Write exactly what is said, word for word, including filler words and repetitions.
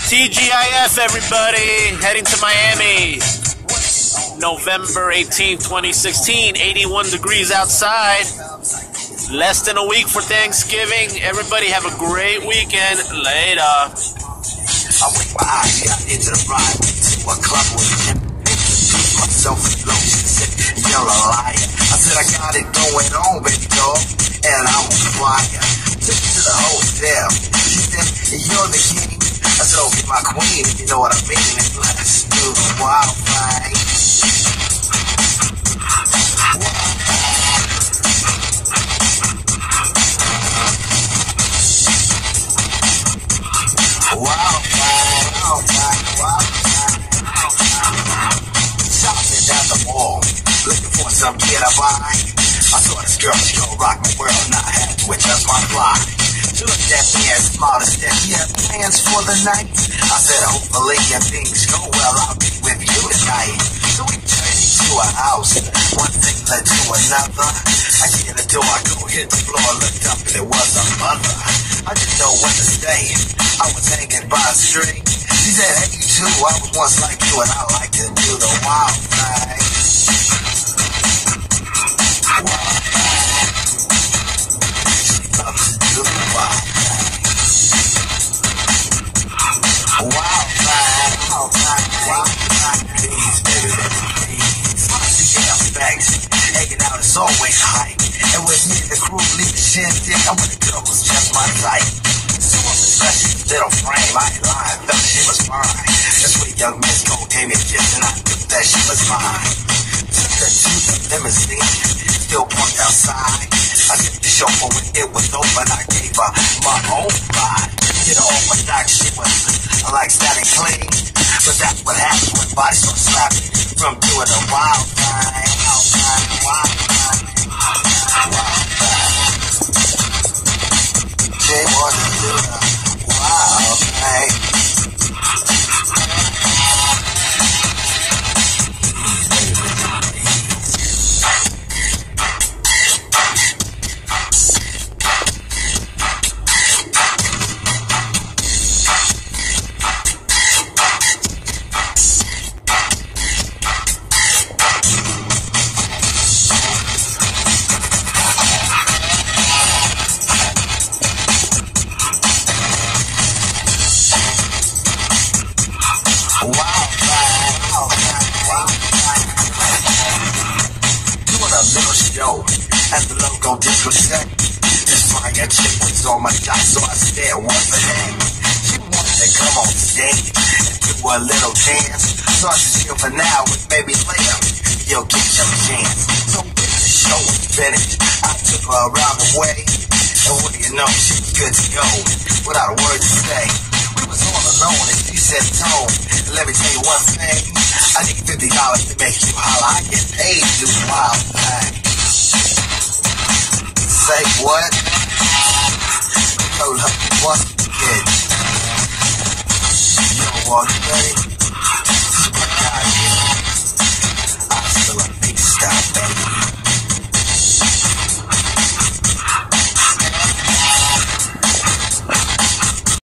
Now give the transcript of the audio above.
T G I F, everybody, heading to Miami. November eighteenth, twenty sixteen, eighty-one degrees outside. Less than a week for Thanksgiving. Everybody have a great weekend. Later. I went my eyes out into the ride to a club with him. Myself alone, she said, you're a liar. I said, I got it going on, baby dog, and I'm on fire. Took me to the hotel. She said, you're the king. I said, oh, get my queen, if you know what I mean. And let's do the wild thing. Wild thing, wild thing, wild thing. Shopping down the mall, looking for some kid I buy. I saw this girl, she gon' rock my world, not happy with just my fly. She looked at me and smiled and said, you have plans for the night? I said, hopefully if things go well, I'll be with you tonight. So we turned to a house, one thing led to another. I get the door, I go hit the floor, looked up and it was a mother. I didn't know what to say, I was hanging by a string. She said, hey you too, I was once like you and I like to do the wild thing. Wild thing. She loves to do the wild thing. Wild thing, wild thing, wild thing. Please, baby, baby, please. She got facts, hanging out is always hype. And with me and the crew leave the shindig, I'm with the girl who's just my type. So I'm especially little frame, I ain't lying, felt she was fine. That's what young Miss Cole gave me a kiss and I knew that she was mine. Took her to the limousine, still parked outside. I tipped the chauffeur when it was open, I gave her my own ride. Did all my doc, she was like static clean. But that's what happens when bodies start slapping from doing a wild thing, wild thing, wild thing. Wild thing. She wanted to do the wild thing. At the local discotheque, this flying chick was on my shot, so I stared one for that. She wanted to come on stage and do a little dance. So I said, chill for now, and maybe later you'll get your chance. So when the show was finished, I took her around the way, and what do you know, she was good to go, without a word to say. We was all alone, and she said, Tone, and let me tell you one thing, I need fifty dollars to make you holler. I get paid to do wild thing. Say what? Told her once again. You don't want it, buddy?